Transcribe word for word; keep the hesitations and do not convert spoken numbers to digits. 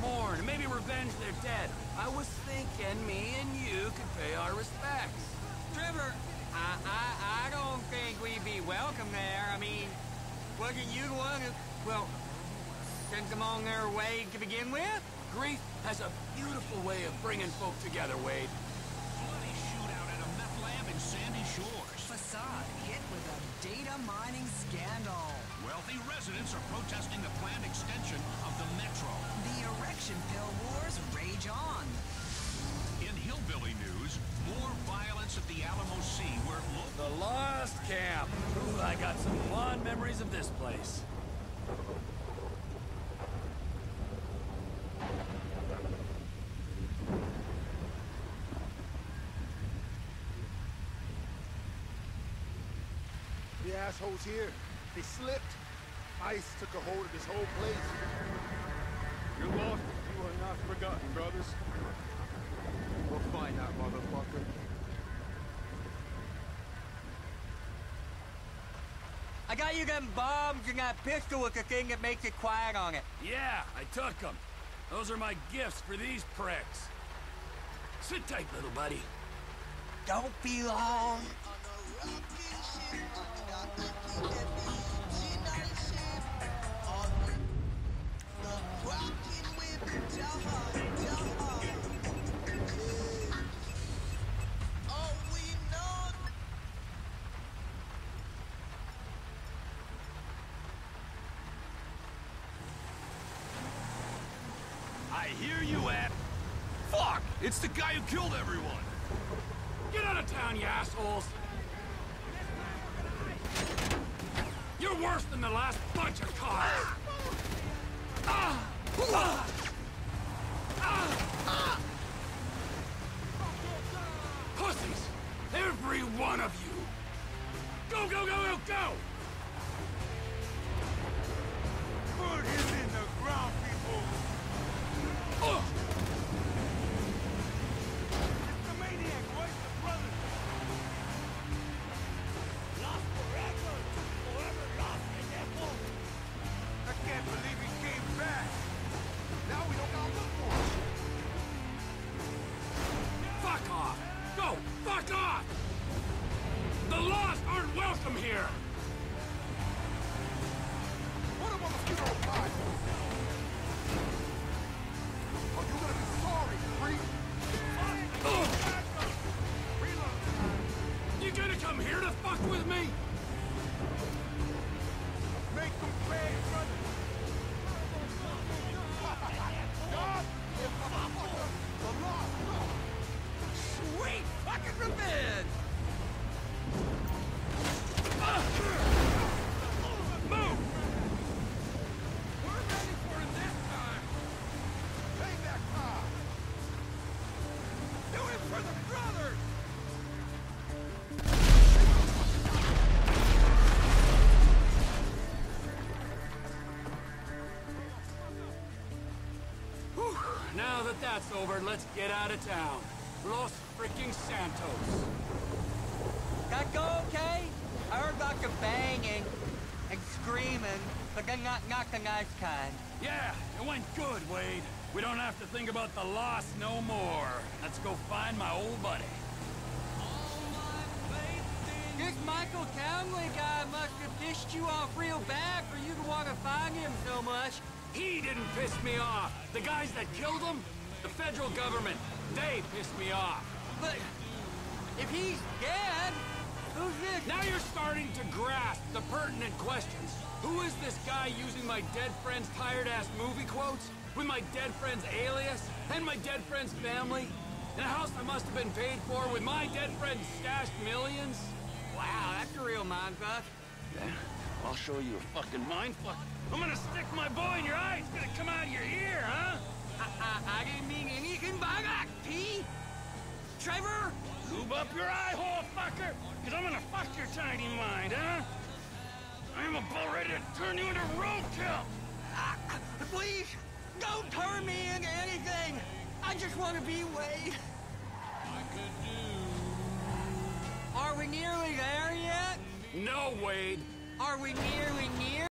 mourn and maybe revenge their dead. I was thinking me and you could pay our respects. Trevor, I, I, I don't think we'd be welcome there. I mean, wasn't you the one who, well, sent them on their way to begin with? Grief has a beautiful way of bringing folk together, Wade. Bloody shootout at a meth lab in Sandy Shores. Facade hit with a data mining scandal. Wealthy residents are protesting the planned extension of the metro. The erection pill wars rage on. In hillbilly news, more violence at the Alamo Sea where local... The Lost Camp. Ooh, I got some fond memories of this place. The assholes here, they slipped. Ice took a hold of this whole place. You're lost, but you are not forgotten, brothers. We'll find that motherfucker. I got you them bombs and that pistol with the thing that makes it quiet on it. Yeah, I took them. Those are my gifts for these pricks. Sit tight, little buddy. Don't be long. I hear you at... Fuck! It's the guy who killed everyone! Get out of town, you assholes! You're worse than the last bunch of cops! Ah! Ah! Ah! Ah! Pussies! Every one of you! Go, go, go, go, go! Put him in the ground, people! Oh! It's the maniac, where's the brother? Lost forever! Forever lost, example! I can't believe he came back! Now we don't gotta look for him! Fuck off! Go! Fuck off! The Lost aren't welcome here! Put him on the funeral pile! Are you gonna be sorry, freak? Ugh. You gonna come here to fuck with me? Make them pay, brother! God! The Lost! Sweet fucking revenge! Move! We're ready for it this time! Payback time! Do it for the brothers! Whew. Now that that's over, let's get out of town. Los freaking Santos. That go okay? I heard about the banging and screaming, but then not, not the nice kind. Yeah, it went good, Wade. We don't have to think about the Lost no more. Let's go find my old buddy. This Michael Townley guy must have pissed you off real bad for you to want to find him so much. He didn't piss me off. The guys that killed him, the federal government, they pissed me off. But if he's dead, who's this? Now you're starting to grasp the pertinent questions. Who is this guy using my dead friend's tired-ass movie quotes? With my dead friend's alias? And my dead friend's family? In a house I must have been paid for with my dead friend's stashed millions? Wow, that's a real mindfuck. Yeah, I'll show you a fucking mindfuck. I'm gonna stick my boy in your eye. It's gonna come out of your ear, huh? I, I, I didn't mean anything by that, P. Trevor? Lube up your eye hole, fucker! Cause I'm gonna fuck your tiny mind, huh? I'm about ready to turn you into roadkill! Uh, please, don't turn me into anything. I just want to be Wade. Are we nearly there yet? No, Wade. Are we nearly near?